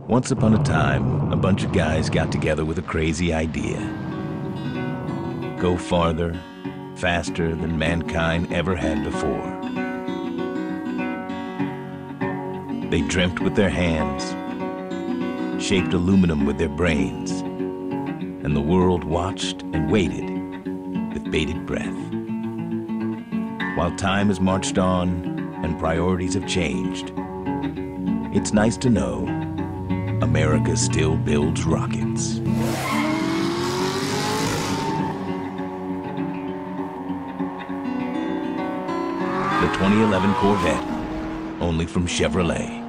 Once upon a time, a bunch of guys got together with a crazy idea. Go farther, faster than mankind ever had before. They dreamt with their hands, shaped aluminum with their brains, and the world watched and waited with bated breath. While time has marched on and priorities have changed, it's nice to know America still builds rockets. The 2011 Corvette, only from Chevrolet.